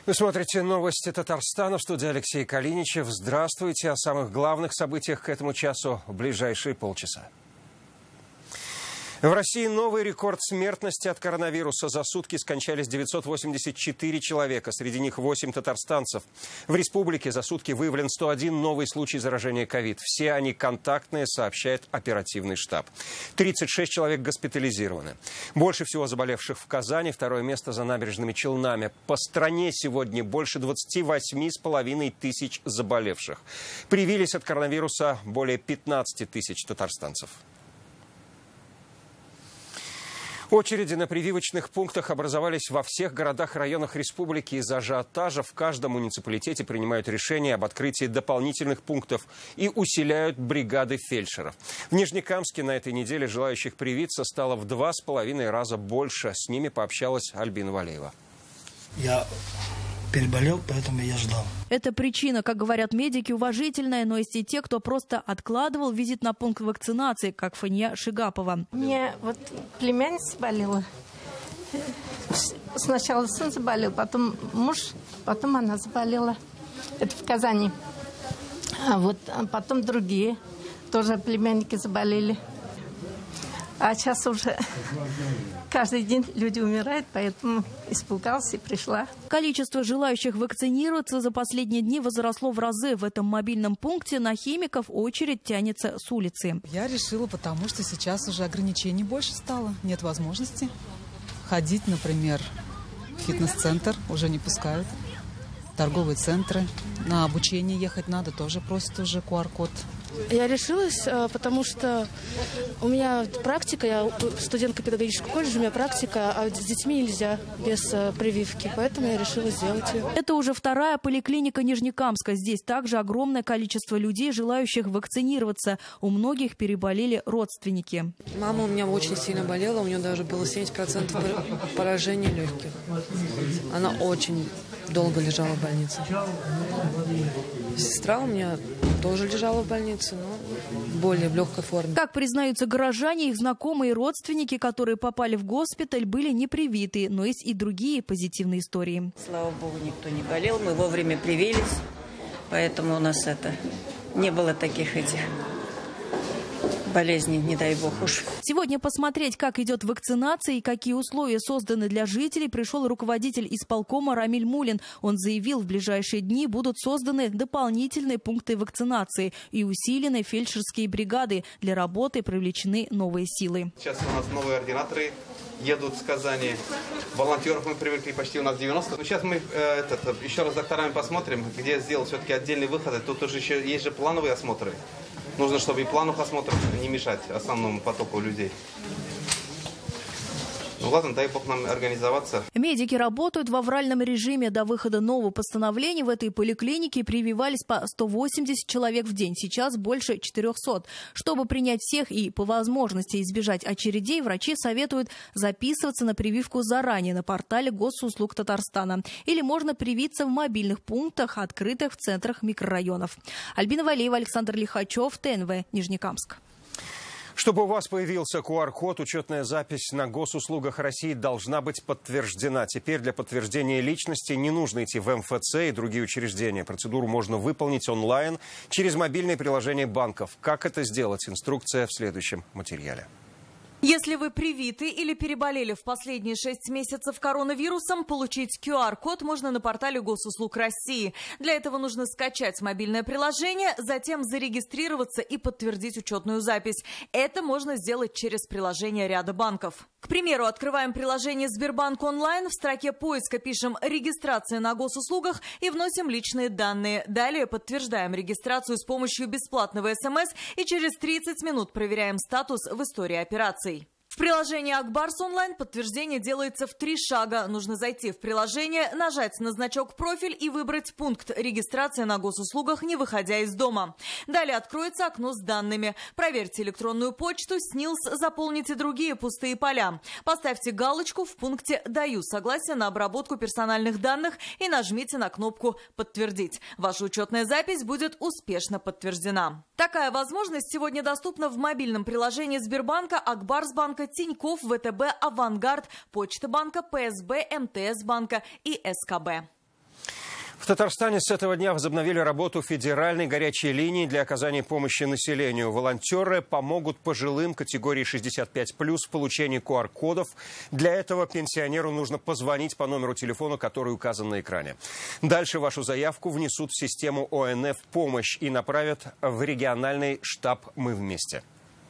Вы смотрите новости Татарстана. В студии Алексей Калиничев. Здравствуйте. О самых главных событиях к этому часу в ближайшие полчаса. В России новый рекорд смертности от коронавируса. За сутки скончались 984 человека, среди них 8 татарстанцев. В республике за сутки выявлен 101 новый случай заражения ковид. Все они контактные, сообщает оперативный штаб. 36 человек госпитализированы. Больше всего заболевших в Казани, второе место за Набережными Челнами. По стране сегодня больше 28,5 тысяч заболевших. Привились от коронавируса более 15 тысяч татарстанцев. Очереди на прививочных пунктах образовались во всех городах и районах республики. Из-за ажиотажа в каждом муниципалитете принимают решение об открытии дополнительных пунктов и усиляют бригады фельдшеров. В Нижнекамске на этой неделе желающих привиться стало в 2,5 раза больше. С ними пообщалась Альбина Валеева. Я переболел, поэтому я ждал. Эта причина, как говорят медики, уважительная, но есть и те, кто просто откладывал визит на пункт вакцинации, как Фания Шигапова. У меня племянница болела. Сначала сын заболел, потом муж, потом она заболела. Это в Казани. А потом другие тоже племянники заболели. А сейчас уже каждый день люди умирают, поэтому испугался и пришла. Количество желающих вакцинироваться за последние дни возросло в разы. В этом мобильном пункте на Химиков очередь тянется с улицы. Я решила, потому что сейчас уже ограничений больше стало. Нет возможности ходить, например, в фитнес-центр уже не пускают. Торговые центры. На обучение ехать надо, тоже просят уже QR-код. Я решилась, потому что у меня практика, я студентка педагогического колледжа, у меня практика, а с детьми нельзя без прививки, поэтому я решила сделать ее. Это уже вторая поликлиника Нижнекамска. Здесь также огромное количество людей, желающих вакцинироваться. У многих переболели родственники. Мама у меня очень сильно болела, у нее даже было 70% поражения легких. Она очень долго лежала в больнице. Сестра у меня тоже лежала в больнице, но более в легкой форме. Как признаются горожане, их знакомые и родственники, которые попали в госпиталь, были не привиты, но есть и другие позитивные истории. Слава богу, никто не болел, мы вовремя привились, поэтому у нас не было таких болезней, не дай бог уж. Сегодня посмотреть, как идет вакцинация и какие условия созданы для жителей, пришел руководитель исполкома Рамиль Мулин. Он заявил, в ближайшие дни будут созданы дополнительные пункты вакцинации и усилены фельдшерские бригады. Для работы привлечены новые силы. Сейчас у нас новые ординаторы едут с Казани. Волонтеров мы привыкли почти у нас 90. Но сейчас мы еще раз с докторами посмотрим, где сделать все-таки отдельные выходы. Тут уже еще есть же плановые осмотры. Нужно, чтобы и плановых осмотров не мешать основному потоку людей. Ну ладно, дай бог нам организоваться. Медики работают в авральном режиме. До выхода нового постановления в этой поликлинике прививались по 180 человек в день. Сейчас больше 400. Чтобы принять всех и по возможности избежать очередей, врачи советуют записываться на прививку заранее на портале Госуслуг Татарстана. Или можно привиться в мобильных пунктах, открытых в центрах микрорайонов. Альбина Валеева, Александр Лихачев, ТНВ, Нижнекамск. Чтобы у вас появился QR-код, учетная запись на госуслугах России должна быть подтверждена. Теперь для подтверждения личности не нужно идти в МФЦ и другие учреждения. Процедуру можно выполнить онлайн через мобильное приложение банков. Как это сделать? Инструкция в следующем материале. Если вы привиты или переболели в последние 6 месяцев коронавирусом, получить QR-код можно на портале Госуслуг России. Для этого нужно скачать мобильное приложение, затем зарегистрироваться и подтвердить учетную запись. Это можно сделать через приложение ряда банков. К примеру, открываем приложение Сбербанк онлайн, в строке поиска пишем «Регистрация на госуслугах» и вносим личные данные. Далее подтверждаем регистрацию с помощью бесплатного СМС и через 30 минут проверяем статус в истории операций. В приложении Акбарс онлайн подтверждение делается в 3 шага. Нужно зайти в приложение, нажать на значок «Профиль» и выбрать пункт регистрации на госуслугах, не выходя из дома. Далее откроется окно с данными. Проверьте электронную почту, СНИЛС, заполните другие пустые поля. Поставьте галочку в пункте «Даю согласие на обработку персональных данных» и нажмите на кнопку «Подтвердить». Ваша учетная запись будет успешно подтверждена. Такая возможность сегодня доступна в мобильном приложении Сбербанка, Акбарсбанка, Тинькофф, ВТБ, Авангард, Почта банка, ПСБ, МТС банка и СКБ. В Татарстане с этого дня возобновили работу федеральной горячей линии для оказания помощи населению. Волонтеры помогут пожилым категории 65+ в получении QR-кодов. Для этого пенсионеру нужно позвонить по номеру телефона, который указан на экране. Дальше вашу заявку внесут в систему ОНФ «Помощь» и направят в региональный штаб «Мы вместе».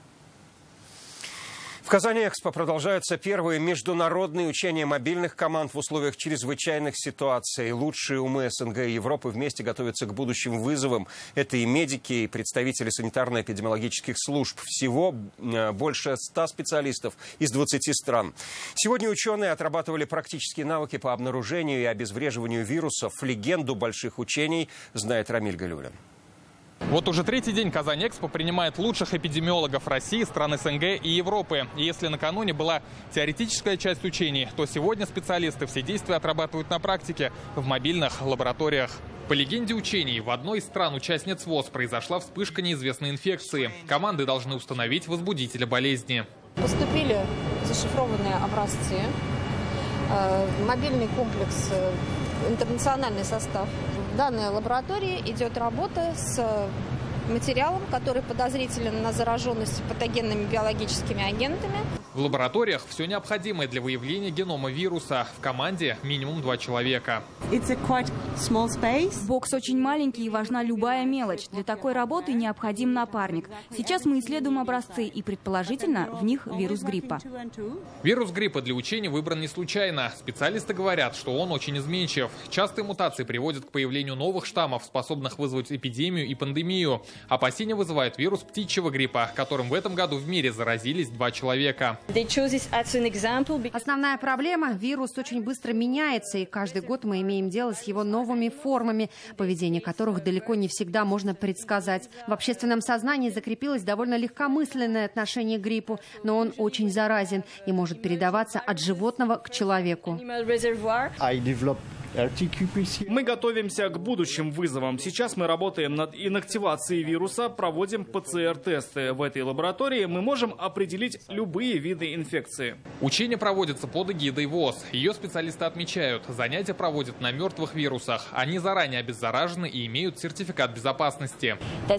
В Казани-Экспо продолжаются первые международные учения мобильных команд в условиях чрезвычайных ситуаций. Лучшие умы СНГ и Европы вместе готовятся к будущим вызовам. Это и медики, и представители санитарно-эпидемиологических служб. Всего больше 100 специалистов из 20 стран. Сегодня ученые отрабатывали практические навыки по обнаружению и обезвреживанию вирусов. Легенду больших учений знает Рамиль Галиуллин. Вот уже третий день Казань-Экспо принимает лучших эпидемиологов России, стран СНГ и Европы. И если накануне была теоретическая часть учений, то сегодня специалисты все действия отрабатывают на практике в мобильных лабораториях. По легенде учений, в одной из стран-участниц ВОС произошла вспышка неизвестной инфекции. Команды должны установить возбудителя болезни. Поступили зашифрованные образцы, мобильный комплекс, интернациональный состав. В данной лаборатории идет работа с материалом, который подозрителен на зараженность патогенными биологическими агентами. В лабораториях все необходимое для выявления генома вируса. В команде минимум 2 человека. Бокс очень маленький и важна любая мелочь. Для такой работы необходим напарник. Сейчас мы исследуем образцы и, предположительно, в них вирус гриппа. Вирус гриппа для учений выбран не случайно. Специалисты говорят, что он очень изменчив. Частые мутации приводят к появлению новых штаммов, способных вызвать эпидемию и пандемию. Опасения вызывает вирус птичьего гриппа, которым в этом году в мире заразились 2 человека. Основная проблема – вирус очень быстро меняется, и каждый год мы имеем дело с его новыми формами, поведение которых далеко не всегда можно предсказать. В общественном сознании закрепилось довольно легкомысленное отношение к гриппу, но он очень заразен и может передаваться от животного к человеку. Мы готовимся к будущим вызовам. Сейчас мы работаем над инактивацией вируса, проводим ПЦР-тесты. В этой лаборатории мы можем определить любые виды инфекции. Учения проводятся под эгидой ВОС. Ее специалисты отмечают, занятия проводят на мертвых вирусах. Они заранее обеззаражены и имеют сертификат безопасности.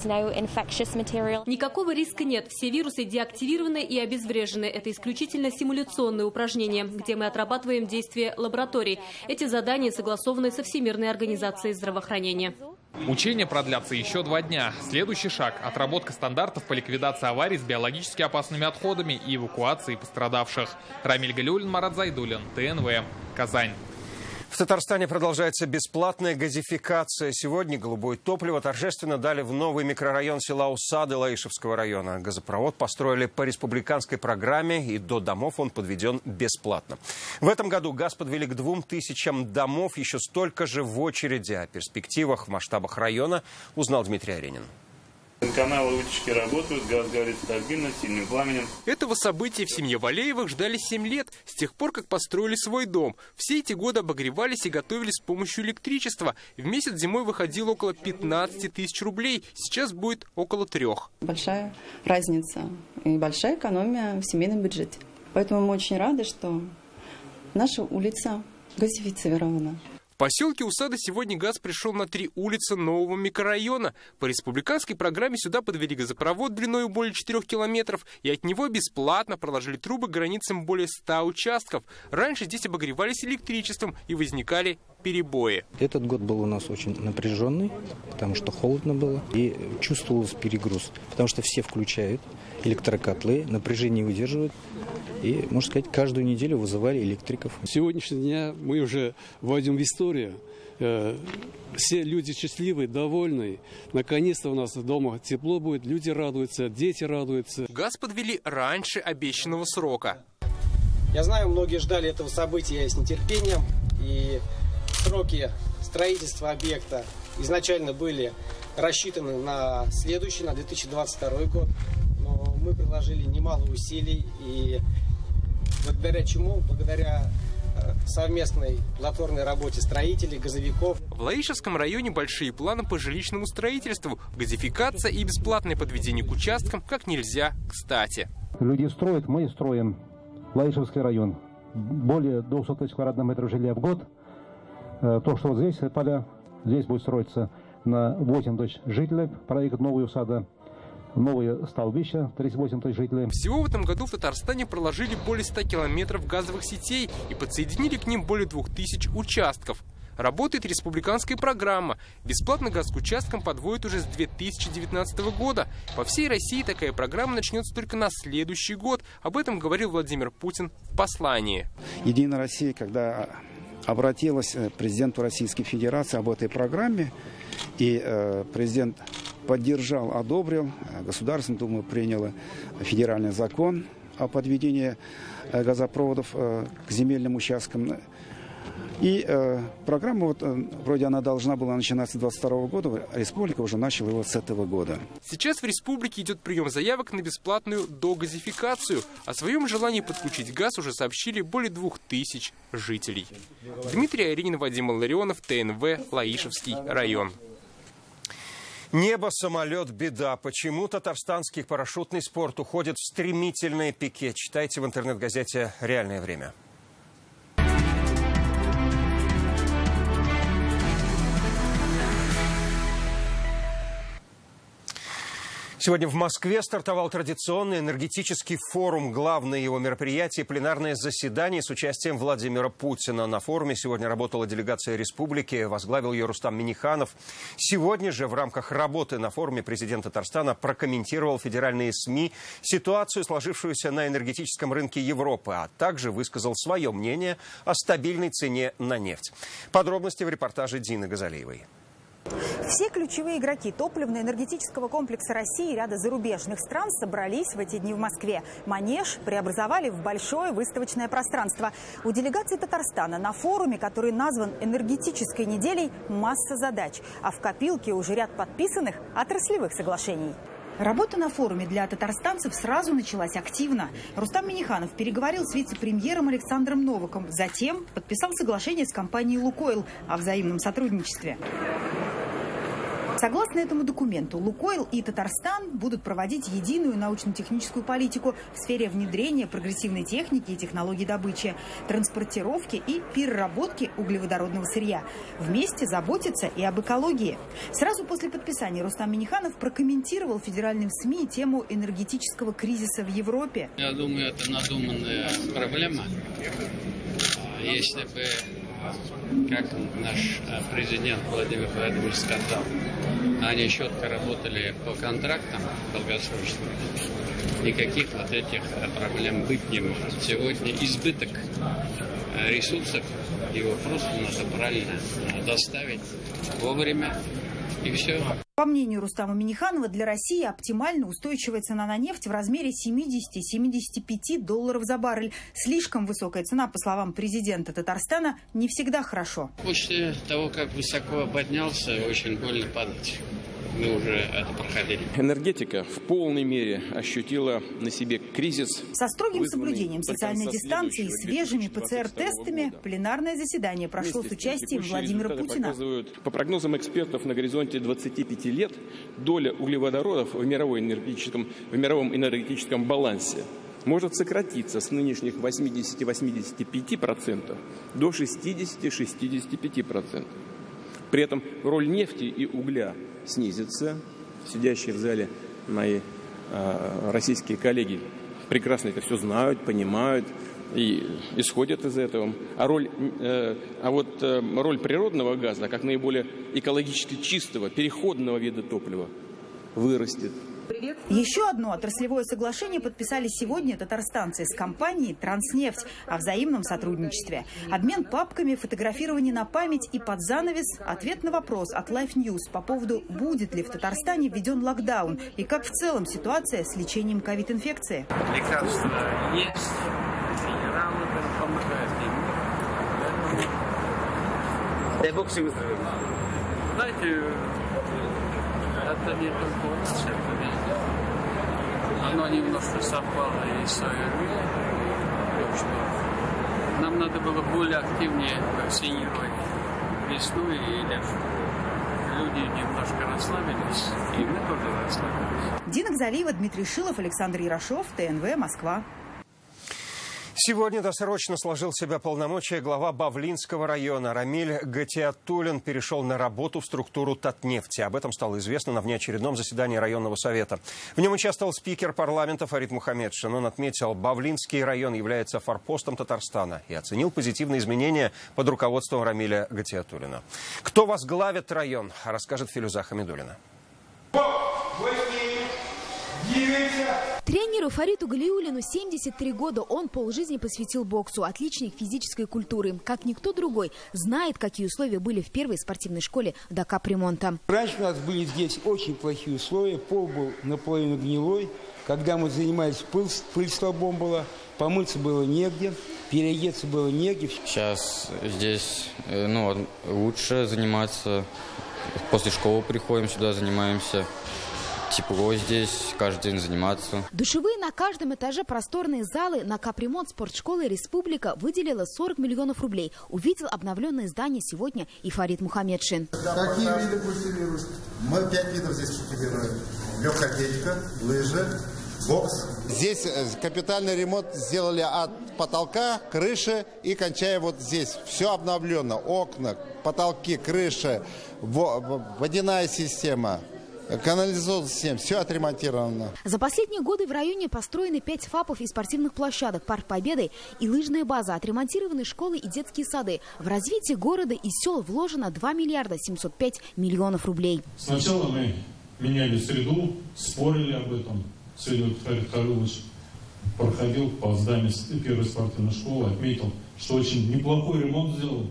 Никакого риска нет. Все вирусы деактивированы и обезврежены. Это исключительно симуляционные упражнения, где мы отрабатываем действия лабораторий. Эти задания согласованы со Всемирной организацией здравоохранения. Учения продлятся еще 2 дня. Следующий шаг – отработка стандартов по ликвидации аварий с биологически опасными отходами и эвакуации пострадавших. Рамиль Галиуллин, Марат Зайдуллин, ТНВ, Казань. В Татарстане продолжается бесплатная газификация. Сегодня голубое топливо торжественно дали в новый микрорайон села Усады Лаишевского района. Газопровод построили по республиканской программе, и до домов он подведен бесплатно. В этом году газ подвели к 2000 домов, еще столько же в очереди. О перспективах в масштабах района узнал Дмитрий Аренин. Каналы вытяжки работают, газ горит стабильно, сильным пламенем. Этого события в семье Валеевых ждали 7 лет, с тех пор, как построили свой дом. Все эти годы обогревались и готовились с помощью электричества. В месяц зимой выходило около 15 тысяч рублей, сейчас будет около 3. Большая разница и большая экономия в семейном бюджете. Поэтому мы очень рады, что наша улица газифицирована. В поселке Усады сегодня газ пришел на 3 улицы нового микрорайона. По республиканской программе сюда подвели газопровод длиной более 4 километров, и от него бесплатно проложили трубы к границам более 100 участков. Раньше здесь обогревались электричеством и возникали перебои. Этот год был у нас очень напряженный, потому что холодно было и чувствовался перегруз, потому что все включают электрокотлы, напряжение выдерживают. И, можно сказать, каждую неделю вызывали электриков. С сегодняшнего дня мы уже войдем в историю. Все люди счастливые, довольные. Наконец-то у нас дома тепло будет, люди радуются, дети радуются. Газ подвели раньше обещанного срока. Я знаю, многие ждали этого события с нетерпением. И сроки строительства объекта изначально были рассчитаны на следующий, на 2022 год. Но мы приложили немало усилий, и благодаря чему? Благодаря совместной плодотворной работе строителей, газовиков. В Лаишевском районе большие планы по жилищному строительству. Газификация и бесплатное подведение к участкам как нельзя кстати. Люди строят, мы строим Лаишевский район. Более 200 тысяч квадратных метров жилья в год. То, что вот здесь поля Здесь будет строиться на 8 тысяч жителей проект «Новые усада». Новые столбища, 38 тысяч жителей. Всего в этом году в Татарстане проложили более 100 километров газовых сетей и подсоединили к ним более 2000 участков. Работает республиканская программа. Бесплатно газ к участкам подводят уже с 2019 года. По всей России такая программа начнется только на следующий год. Об этом говорил Владимир Путин в послании. Единая Россия, когда обратилась к президенту Российской Федерации об этой программе, и президент поддержал, одобрил, Государственная Дума приняла федеральный закон о подведении газопроводов к земельным участкам. И программа, вроде она должна была начинаться с 2022 года, республика уже начала его с этого года. Сейчас в республике идет прием заявок на бесплатную догазификацию. О своем желании подключить газ уже сообщили более 2000 жителей. Дмитрий Аринин, Вадим Ларионов, ТНВ, Лаишевский район. Небо, самолет, беда. Почему татарстанский парашютный спорт уходит в стремительное пике? Читайте в интернет-газете «Реальное время». Сегодня в Москве стартовал традиционный энергетический форум. Главное его мероприятие – пленарное заседание с участием Владимира Путина. На форуме сегодня работала делегация республики, возглавил ее Рустам Минниханов. Сегодня же в рамках работы на форуме президент Татарстана прокомментировал федеральные СМИ ситуацию, сложившуюся на энергетическом рынке Европы, а также высказал свое мнение о стабильной цене на нефть. Подробности в репортаже Дины Газалиевой. Все ключевые игроки топливно-энергетического комплекса России и ряда зарубежных стран собрались в эти дни в Москве. Манеж преобразовали в большое выставочное пространство. У делегации Татарстана на форуме, который назван «Энергетической неделей», масса задач. А в копилке уже ряд подписанных отраслевых соглашений. Работа на форуме для татарстанцев сразу началась активно. Рустам Минниханов переговорил с вице-премьером Александром Новаком. Затем подписал соглашение с компанией «Лукойл» о взаимном сотрудничестве. Согласно этому документу, «Лукойл» и Татарстан будут проводить единую научно-техническую политику в сфере внедрения прогрессивной техники и технологий добычи, транспортировки и переработки углеводородного сырья. Вместе заботиться и об экологии. Сразу после подписания Рустам Минниханов прокомментировал федеральным СМИ тему энергетического кризиса в Европе. Я думаю, это надуманная проблема. Если бы, как наш президент Владимир Владимирович сказал, они четко работали по контрактам долгосрочным, никаких вот этих проблем быть не может. Сегодня избыток ресурсов, его просто надо правильно доставить вовремя, и все. По мнению Рустама Минниханова, для России оптимально устойчивая цена на нефть в размере 70-75 долларов за баррель. Слишком высокая цена, по словам президента Татарстана, не всегда хорошо. После того, как высоко поднялся, очень больно падать. Мы уже это проходили. Энергетика в полной мере ощутила на себе кризис. Со строгим соблюдением социальной дистанции и свежими ПЦР-тестами пленарное заседание прошло с участием Владимира Путина. По прогнозам экспертов, на горизонте 25 лет доля углеводородов в мировом энергетическом балансе может сократиться с нынешних 80-85% до 60-65%. При этом роль нефти и угля снизится. Сидящие в зале мои российские коллеги прекрасно это все знают, понимают и исходят из этого. Роль природного газа, как наиболее экологически чистого, переходного вида топлива, вырастет. Еще одно отраслевое соглашение подписали сегодня татарстанцы с компанией «Транснефть» о взаимном сотрудничестве. Обмен папками, фотографирование на память и под занавес ответ на вопрос от Life News по поводу, будет ли в Татарстане введен локдаун и как в целом ситуация с лечением ковид-инфекции. Лекарства есть, генералы помогают им. Дай Бог всем здоровья. Знаете, это не только у нас, это везде. Оно немножко совпало и с ОРВИ. Нам надо было более активнее вакцинировать весну и лето. Люди немножко расслабились, и мы тоже расслабились. Дина Газалиева, Дмитрий Шилов, Александр Ярошов, ТНВ, Москва. Сегодня досрочно сложил в себя полномочия глава Бавлинского района. Рамиль Гатиатуллин перешел на работу в структуру Татнефти. Об этом стало известно на внеочередном заседании районного совета. В нем участвовал спикер парламента Фарид Мухаммедшин. Он отметил, Бавлинский район является форпостом Татарстана и оценил позитивные изменения под руководством Рамиля Гатиатуллина. Кто возглавит район, расскажет Филюза Хамидуллина. Тренеру Фариду Галиуллину 73 года. Он полжизни посвятил боксу. Отличник физической культуры. Как никто другой знает, какие условия были в первой спортивной школе до капремонта. Раньше у нас были здесь очень плохие условия. Пол был наполовину гнилой. Когда мы занимались, пыль столбом была. Помыться было негде, переодеться было негде. Сейчас здесь лучше заниматься. После школы приходим сюда, занимаемся. Тепло здесь, каждый день заниматься. Душевые на каждом этаже, просторные залы. На капремонт спортшколы «Республика» выделила 40 миллионов рублей. Увидел обновленное здание сегодня и Фарид Мухаммедшин. Какие виды культивируют? Мы 5 видов здесь культивируем. Легкая атлетика, лыжи, бокс. Здесь капитальный ремонт сделали от потолка, крыши и кончая вот здесь. Все обновлено. Окна, потолки, крыши, водяная система. Канализационная система, все отремонтировано. За последние годы в районе построены 5 ФАПов и спортивных площадок, парк Победы и лыжная база, отремонтированы школы и детские сады. В развитие города и сел вложено 2 миллиарда 705 миллионов рублей. Сначала мы меняли среду, спорили об этом. Сегодня Фарид Харилович проходил по зданию первой спортивной школы, отметил, что очень неплохой ремонт сделал.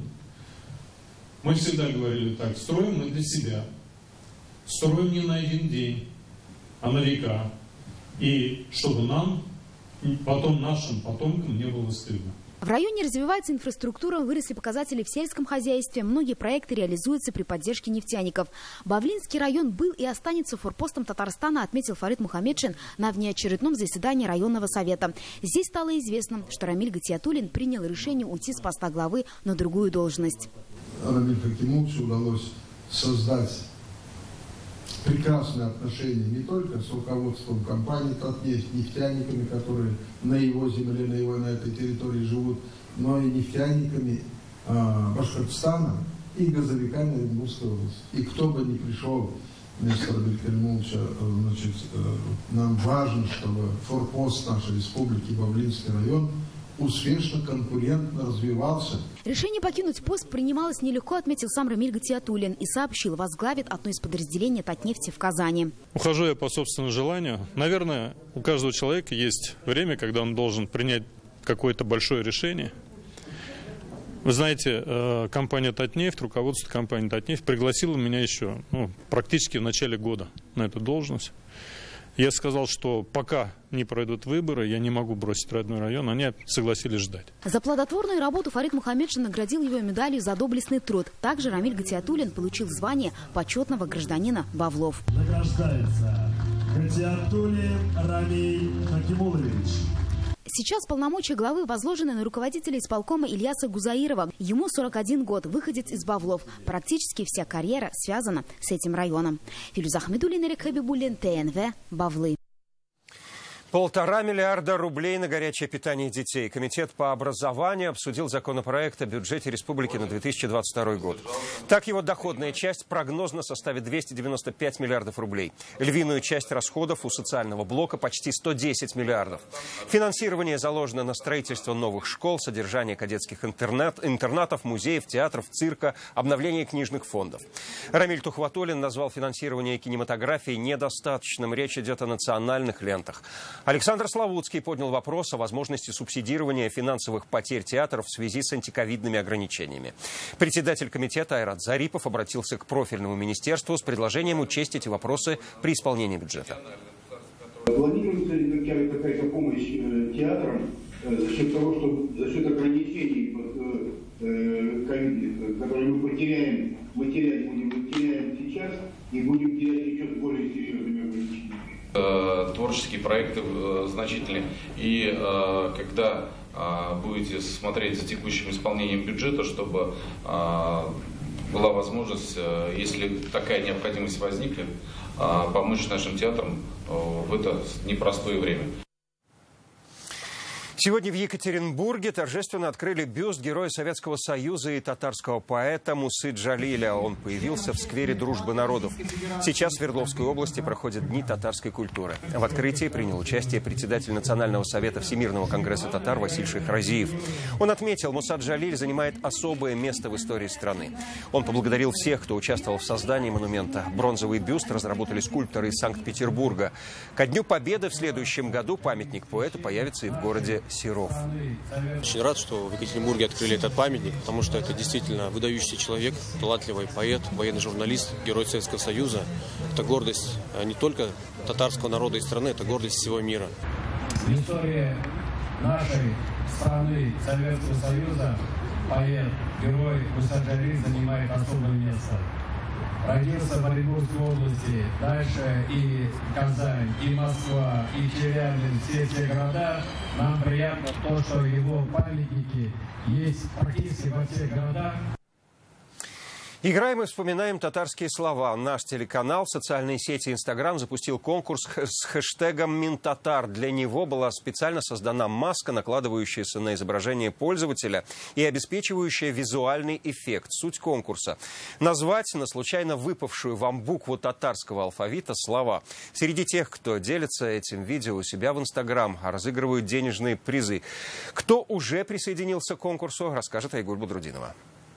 Мы всегда говорили так, строим мы для себя. Строим не на один день, а на века. И чтобы нам, потом нашим потомкам не было стыдно. В районе развивается инфраструктура, выросли показатели в сельском хозяйстве. Многие проекты реализуются при поддержке нефтяников. Бавлинский район был и останется форпостом Татарстана, отметил Фарид Мухаммедшин на внеочередном заседании районного совета. Здесь стало известно, что Рамиль Гатиатуллин принял решение уйти с поста главы на другую должность. Рамилю Хакимовичу удалось создать прекрасные отношения не только с руководством компании «Татнефть», нефтяниками, которые на его земле, на этой территории живут, но и нефтяниками Башкортостана и газовиками Оренбургской области. И кто бы ни пришел вместо Рамиля Калимовича, нам важно, чтобы форпост нашей республики, Бавлинский район, успешно, конкурентно развивался. Решение покинуть пост принималось нелегко, отметил сам Рамиль Гатиатуллин и сообщил, возглавит одно из подразделений Татнефти в Казани. Ухожу я по собственному желанию. Наверное, у каждого человека есть время, когда он должен принять какое-то большое решение. Вы знаете, компания «Татнефть», руководство компании «Татнефть» пригласило меня еще практически в начале года на эту должность. Я сказал, что пока не пройдут выборы, я не могу бросить родной район. Они согласились ждать. За плодотворную работу Фарид Мухаммедшин наградил его медалью за доблестный труд. Также Рамиль Гатиатуллин получил звание почетного гражданина Бавлов. Награждается Гатиатуллин Рамиль Хакимуллович. Сейчас полномочия главы возложены на руководителя исполкома Ильяса Гузаирова. Ему 41 год, выходец из Бавлов. Практически вся карьера связана с этим районом. Филюза Хамидуллина, Рик Хабибуллин, ТНВ, Бавлы. 1,5 миллиарда рублей на горячее питание детей. Комитет по образованию обсудил законопроект о бюджете республики на 2022 год. Так, его доходная часть прогнозно составит 295 миллиардов рублей. Львиную часть расходов у социального блока почти 110 миллиардов. Финансирование заложено на строительство новых школ, содержание кадетских интернатов, музеев, театров, цирка, обновление книжных фондов. Рамиль Тухватуллин назвал финансирование кинематографии недостаточным. Речь идет о национальных лентах. Александр Славутский поднял вопрос о возможности субсидирования финансовых потерь театров в связи с антиковидными ограничениями. Председатель комитета Айрат Зарипов обратился к профильному министерству с предложением учесть эти вопросы при исполнении бюджета. Планируется ли какая-то помощь театрам за счет того, что за счет ограничений ковида, которые мы будем теряем сейчас и будем терять еще более серьезными ограничениями? Творческие проекты значительные. И когда будете смотреть за текущим исполнением бюджета, чтобы была возможность, если такая необходимость возникнет, помочь нашим театрам в это непростое время. Сегодня в Екатеринбурге торжественно открыли бюст Героя Советского Союза и татарского поэта Мусы Джалиля. Он появился в сквере Дружбы народов. Сейчас в Свердловской области проходят Дни татарской культуры. В открытии принял участие председатель Национального совета Всемирного конгресса татар Василь Шейхразиев. Он отметил, Муса Джалиль занимает особое место в истории страны. Он поблагодарил всех, кто участвовал в создании монумента. Бронзовый бюст разработали скульпторы из Санкт-Петербурга. Ко Дню Победы в следующем году памятник поэту появится и в городе Серов. Очень рад, что в Екатеринбурге открыли этот памятник, потому что это действительно выдающийся человек, талантливый поэт, военный журналист, Герой Советского Союза. Это гордость не только татарского народа и страны, это гордость всего мира. В истории нашей страны, Советского Союза, поэт, герой Муса Джалиль занимает особое место. Родился в Оренбургской области, дальше и Казань, и Москва, и Челябинск, все эти города. Нам приятно то, что его памятники есть практически во всех городах. Играем и вспоминаем татарские слова. Наш телеканал в социальные сети Instagram запустил конкурс с хэштегом «Минтатар». Для него была специально создана маска, накладывающаяся на изображение пользователя и обеспечивающая визуальный эффект. Суть конкурса – назвать на случайно выпавшую вам букву татарского алфавита слова. Среди тех, кто делится этим видео у себя в Instagram, разыгрывают денежные призы. Кто уже присоединился к конкурсу, расскажет Айгуль Бодрудинова.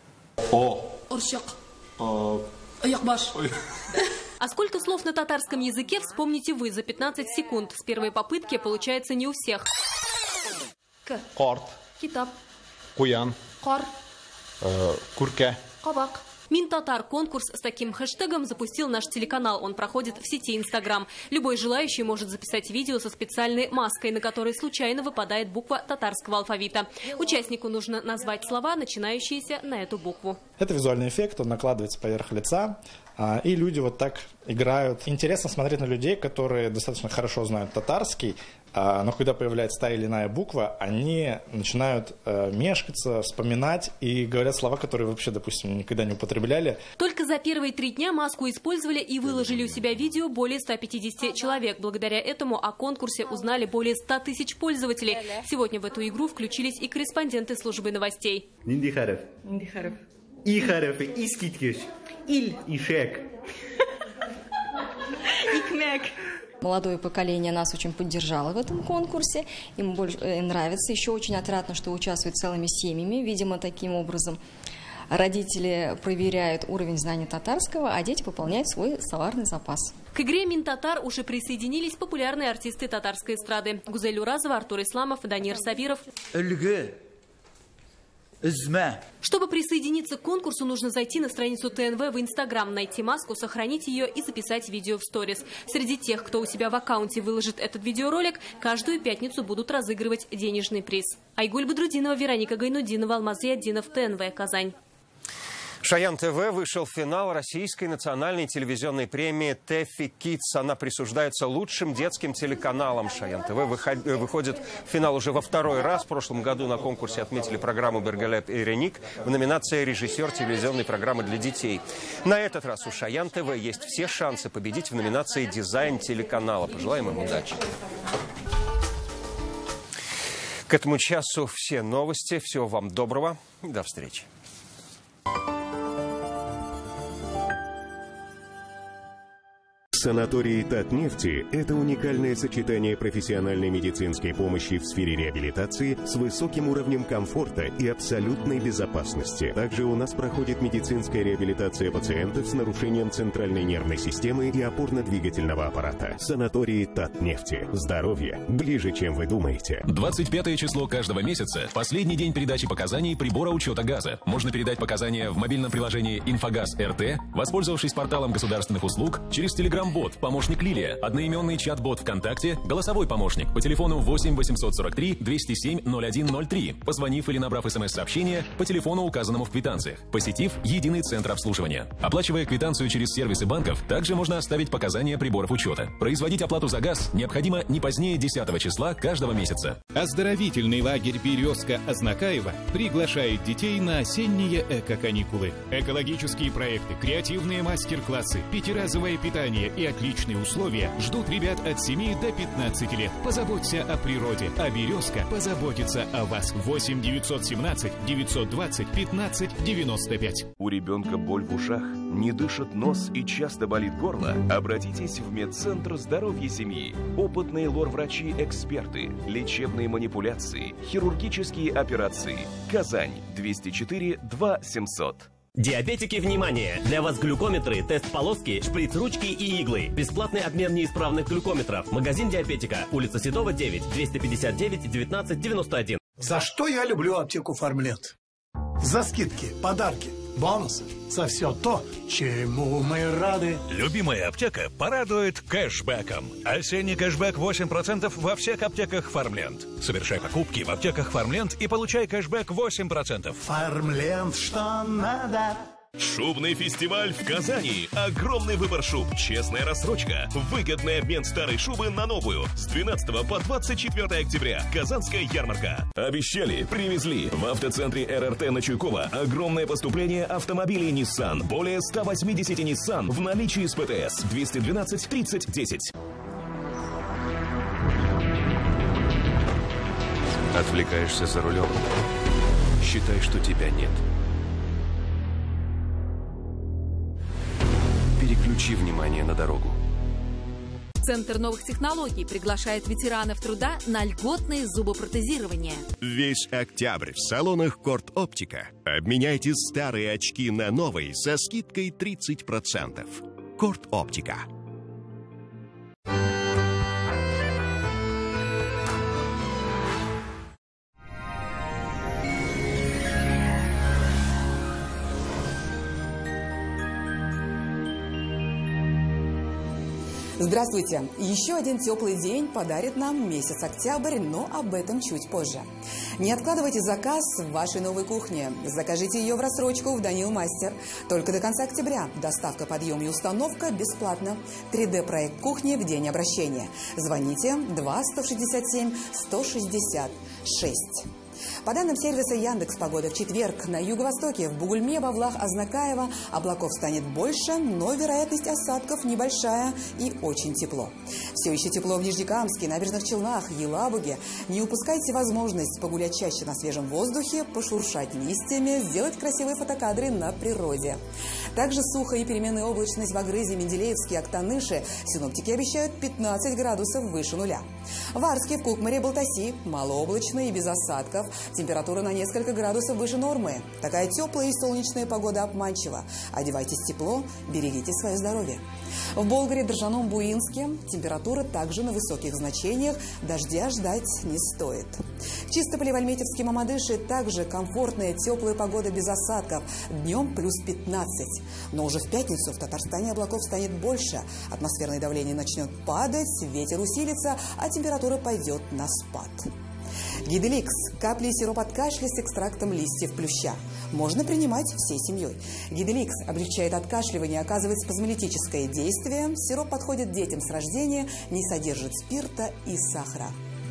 А сколько слов на татарском языке, вспомните вы за 15 секунд. С первой попытки получается не у всех. Карт. Китап. Куян. Кар. Курке. Кабак. Минтатар конкурс с таким хэштегом запустил наш телеканал. Он проходит в сети Instagram. Любой желающий может записать видео со специальной маской, на которой случайно выпадает буква татарского алфавита. Участнику нужно назвать слова, начинающиеся на эту букву. Это визуальный эффект, он накладывается поверх лица, и люди вот так играют. Интересно смотреть на людей, которые достаточно хорошо знают татарский, но когда появляется та или иная буква, они начинают мешкаться, вспоминать и говорят слова, которые вообще, допустим, никогда не употребляли. Только за первые 3 дня маску использовали и выложили у себя видео более 150 человек. Благодаря этому о конкурсе узнали более 100 тысяч пользователей. Сегодня в эту игру включились и корреспонденты службы новостей. Ниндихаров. Ихаров. Искиткиш. Иль. Ишек. Икмек. Молодое поколение нас очень поддержало в этом конкурсе. Им больше нравится. Еще очень отрадно, что участвуют целыми семьями. Видимо, таким образом родители проверяют уровень знания татарского, а дети пополняют свой словарный запас. К игре «Минтатар» уже присоединились популярные артисты татарской эстрады. Гузель Уразова, Артур Исламов, Данир Сабиров. Чтобы присоединиться к конкурсу, нужно зайти на страницу ТНВ в Инстаграм, найти маску, сохранить ее и записать видео в сторис. Среди тех, кто у себя в аккаунте выложит этот видеоролик, каждую пятницу будут разыгрывать денежный приз. Айгуль Бодрудинова, Вероника Гайнудинова, Алмаз Зияддинов, ТНВ, Казань. Шаян ТВ вышел в финал российской национальной телевизионной премии «ТЭФИ Кидс». Она присуждается лучшим детским телеканалам. Шаян ТВ выходит в финал уже во 2-й раз. В прошлом году на конкурсе отметили программу «Бергалеп и Реник» в номинации «Режиссер телевизионной программы для детей». На этот раз у Шаян ТВ есть все шансы победить в номинации «Дизайн телеканала». Пожелаем им удачи. К этому часу все новости. Всего вам доброго. До встречи. Санатории Татнефти – это уникальное сочетание профессиональной медицинской помощи в сфере реабилитации с высоким уровнем комфорта и абсолютной безопасности. Также у нас проходит медицинская реабилитация пациентов с нарушением центральной нервной системы и опорно-двигательного аппарата. Санатории Татнефти. Здоровье ближе, чем вы думаете. 25 число каждого месяца – последний день передачи показаний прибора учета газа. Можно передать показания в мобильном приложении «Инфогаз РТ», воспользовавшись порталом государственных услуг, через Telegram-бот «Помощник Лилия», одноименный чат-бот ВКонтакте, голосовой помощник по телефону 8 843 207 0103, позвонив или набрав СМС-сообщение по телефону, указанному в квитанциях, посетив единый центр обслуживания. Оплачивая квитанцию через сервисы банков, также можно оставить показания приборов учета. Производить оплату за газ необходимо не позднее 10 числа каждого месяца. Оздоровительный лагерь «Березка-Азнакаева» приглашает детей на осенние эко-каникулы. Экологические проекты, креативные мастер-классы, 5-разовое питание и и отличные условия ждут ребят от 7 до 15 лет. Позаботься о природе, а «Березка» позаботится о вас. 8 917 920 15 95. У ребенка боль в ушах, не дышит нос и часто болит горло? Обратитесь в медцентр здоровья семьи. Опытные лор-врачи-эксперты, лечебные манипуляции, хирургические операции. Казань, 204 2 700. Диабетики, внимание! Для вас глюкометры, тест-полоски, шприц-ручки и иглы. Бесплатный обмен неисправных глюкометров. Магазин Диабетика. Улица Седова, 9, 259 19 91. За что я люблю аптеку «Фармленд»? За скидки, подарки, бонусы. За все то, чему мы рады. Любимая аптека порадует кэшбэком. Осенний кэшбэк 8% во всех аптеках «Фармленд». Совершай покупки в аптеках «Фармленд» и получай кэшбэк 8%. «Фармленд», что надо. Шубный фестиваль в Казани. Огромный выбор шуб, честная рассрочка, выгодный обмен старой шубы на новую. С 12 по 24 октября. Казанская ярмарка. Обещали, привезли. В автоцентре РРТ на Чуйкова огромное поступление автомобилей Nissan. Более 180 Nissan в наличии с ПТС. 212 30 10. Отвлекаешься за рулем. Считай, что тебя нет. Переключи внимание на дорогу. Центр новых технологий приглашает ветеранов труда на льготное зубопротезирование. Весь октябрь в салонах Корт Оптика. Обменяйте старые очки на новые со скидкой 30%. Корт Оптика. Здравствуйте! Еще один теплый день подарит нам месяц октябрь, но об этом чуть позже. Не откладывайте заказ в вашей новой кухне. Закажите ее в рассрочку в Данил Мастер. Только до конца октября. Доставка, подъем и установка бесплатно. 3D-проект кухни в день обращения. Звоните 2-167-166. По данным сервиса Яндекс.Погода, в четверг на юго-востоке, в Бугульме, Бавлах, Азнакаево облаков станет больше, но вероятность осадков небольшая и очень тепло. Все еще тепло в Нижнекамске, Набережных Челнах, Елабуге. Не упускайте возможность погулять чаще на свежем воздухе, пошуршать листьями, сделать красивые фотокадры на природе. Также сухо и переменная облачность в Агрызе, Менделеевске, Актаныше. Синоптики обещают 15 градусов выше нуля. В Арске, в Кукмаре, Балтаси малооблачно и без осадков. Температура на несколько градусов выше нормы. Такая теплая и солнечная погода обманчива. Одевайтесь тепло, берегите свое здоровье. В Болгаре, Држаном, Буинске температура также на высоких значениях. Дождя ждать не стоит. В Чистополе, в Альметьевске, Мамадыше также комфортная теплая погода без осадков. Днем плюс 15. Но уже в пятницу в Татарстане облаков станет больше. Атмосферное давление начнет падать, ветер усилится, а температура пойдет на спад. Гиделикс – капли и сироп от кашля с экстрактом листьев плюща. Можно принимать всей семьей. Гиделикс облегчает откашливание, оказывает спазмолитическое действие. Сироп подходит детям с рождения, не содержит спирта и сахара.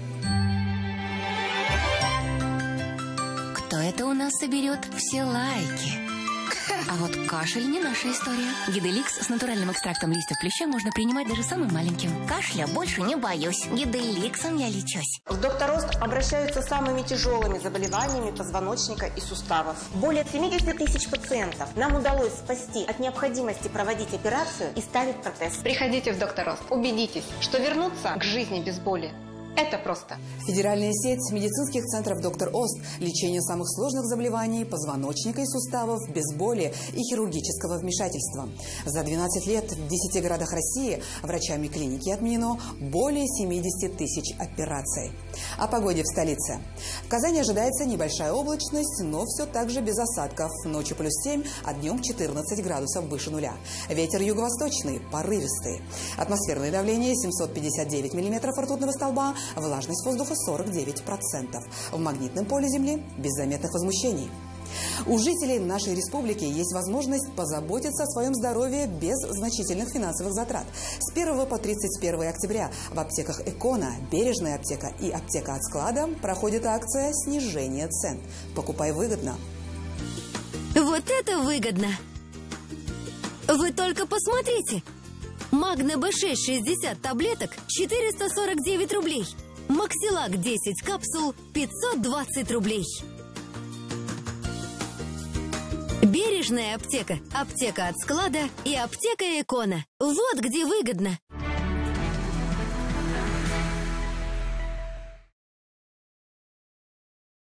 Кто это у нас соберет все лайки? А вот кашель не наша история. Гиделикс с натуральным экстрактом листьев плюща можно принимать даже самым маленьким. Кашля больше не боюсь. Гиделиксом я лечусь. В Доктор Ост обращаются с самыми тяжелыми заболеваниями позвоночника и суставов. Более 70 тысяч пациентов нам удалось спасти от необходимости проводить операцию и ставить протез. Приходите в Доктор Ост. Убедитесь, что вернуться к жизни без боли это просто. Федеральная сеть медицинских центров «Доктор Ост». Лечение самых сложных заболеваний позвоночника и суставов без боли и хирургического вмешательства. За 12 лет в 10 городах России врачами клиники отменено более 70 тысяч операций. О погоде в столице. В Казани ожидается небольшая облачность, но все так же без осадков. Ночью плюс 7, а днем 14 градусов выше нуля. Ветер юго-восточный, порывистый. Атмосферное давление 759 миллиметров ртутного столба. Влажность воздуха 49%. В магнитном поле Земли без заметных возмущений. У жителей нашей республики есть возможность позаботиться о своем здоровье без значительных финансовых затрат. С 1 по 31 октября в аптеках «Экона», «Бережная аптека» и «Аптека от склада» проходит акция снижения цен. Покупай выгодно. Вот это выгодно! Вы только посмотрите! Магне Б6 60 таблеток 449 рублей. Максилак 10 капсул 520 рублей. Бережная аптека, аптека от склада и аптека Экона. Вот где выгодно.